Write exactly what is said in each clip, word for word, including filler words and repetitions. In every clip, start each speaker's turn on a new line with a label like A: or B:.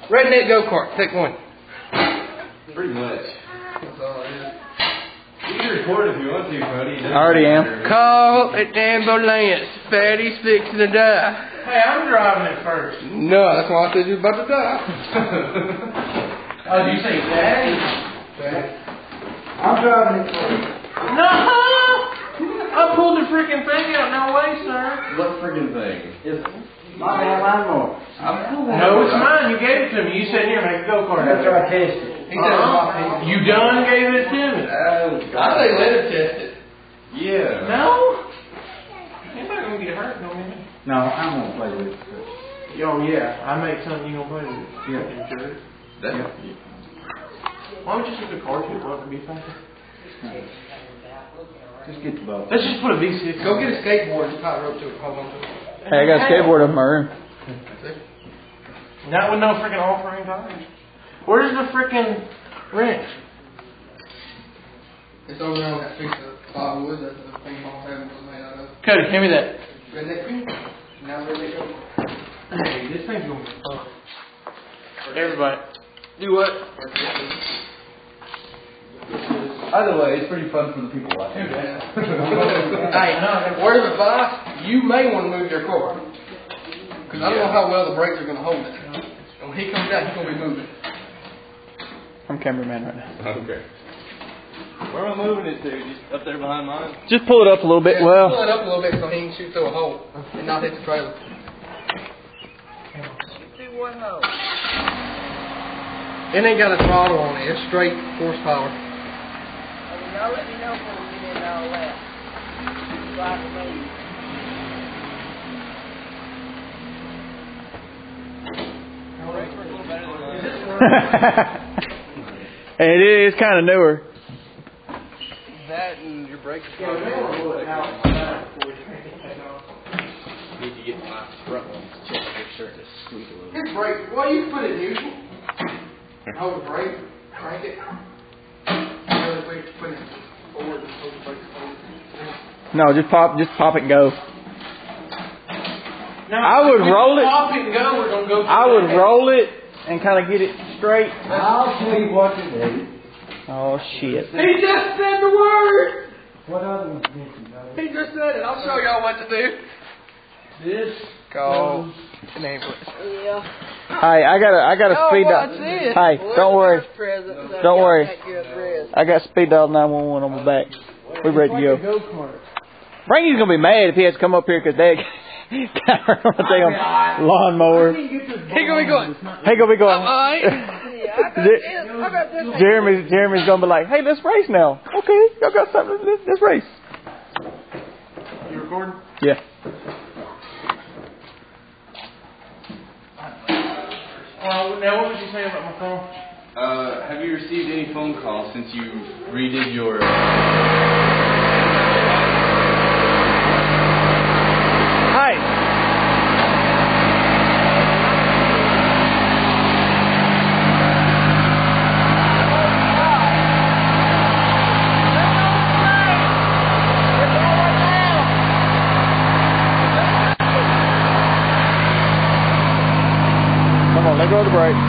A: Redneck go-kart, pick one.
B: Pretty much.
A: That's all it is.
B: You can record if you want to, buddy.
C: I already am.
A: Call an ambulance. Fatty's fixing to die.
D: Hey, I'm driving it first.
A: No, that's why I said you're about to die.
D: Oh, did you say Daddy?
C: I'm driving it first.
D: No! I pulled the freaking thing out. No way, sir.
B: What friggin' thing?
C: It's my damn lawnmower.
D: No, it's mine. You gave it to me. You said, here, make a go-kart.
C: That's where I tested it.
A: He said
D: Uh-huh. You done gave it to me.
B: Oh,
A: I say let him test it.
B: Yeah.
D: No? You're not going to get hurt, no man.
C: No, I'm going to play with it.
D: Oh, yeah. I make something you going to play with.
C: Yeah.
D: You sure?
B: That's
D: Why don't you just get the car too? Won't it be faster?
C: Just get the boat.
D: Let's just put a V six.
A: Go get a skateboard and tie a rope to it. Hold on to it.
C: Hey, I got a skateboard up in my room.
D: Not with no freaking all-frame tires. Where's the freaking wrench?
A: It's over there on that piece of plywood that the ping pong table was made out of.
D: Cody, give me that.
A: Redneck ping pong. Now redneck go.
D: Hey, this thing's going to be fun. Everybody.
A: Do what?
B: Either way, it's pretty fun for the people watching.
A: Hey, word of advice, you may want to move your car. Because I don't know how well the brakes are going to hold it. And when he comes out, he's going to be moving.
C: I'm cameraman right now.
B: Okay. Where am I moving it to? Just up there behind mine?
C: Just pull it up a little bit.
A: Yeah,
C: Well,
A: pull it up a little bit so he can shoot through a hole and not hit the trailer.
E: Through one hole.
A: It ain't got a throttle on it. It's straight horsepower.
E: Y'all let me know before we get into all that. So I can leave.
C: it is kind of newer.
A: That and your brakes.
D: Yeah, we never roll it out.
B: Need to get my front ones checked. Make sure it's squeak a little.
A: His brake. Well, you can put it in neutral. Hold the brake. Crank it. Really quick. Put it forward and hold the brake forward.
C: No, just pop, just pop it and go.
D: Now,
C: I would
D: if we
C: roll it-
D: Pop it and go. We're gonna go.
C: I would roll it and kind of get it straight.
F: I'll tell you what to do.
C: Oh shit!
A: He just said the word.
F: What other ones did you know?
A: He just said it. I'll show y'all what to do.
F: This.
A: Call an ambulance.
E: Yeah.
C: Hey, I got a, I got a
E: Oh,
C: speed dial.
E: what's this?
C: Hey,
E: Well,
C: don't worry,
E: that's present, so
C: Don't
E: y'all
C: worry.
E: take care of the rest.
C: I got speed dial nine one one on my back. We're ready to go.
F: Go-kart.
C: Frankie's gonna be mad if he has to come up here because Dad got her on the damn lawnmower.
A: He gonna be going.
C: He gonna be going.
A: Alright.
E: Yeah, I got this. I got this.
C: Jeremy, Jeremy's gonna be like, "Hey, let's race now." Okay, y'all got something? Let's, let's race.
D: You recording?
C: Yeah.
D: Uh, now, what was you saying about my phone?
B: Uh, have you received any phone calls since you redid your...
C: Hi. Come on, let go of the brake.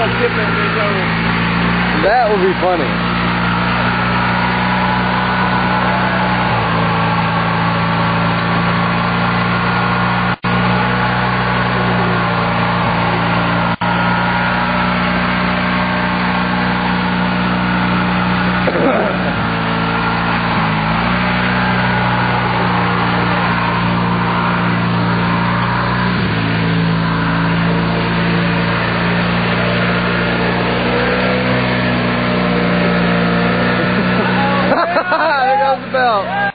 C: start tipping and go. That would be funny.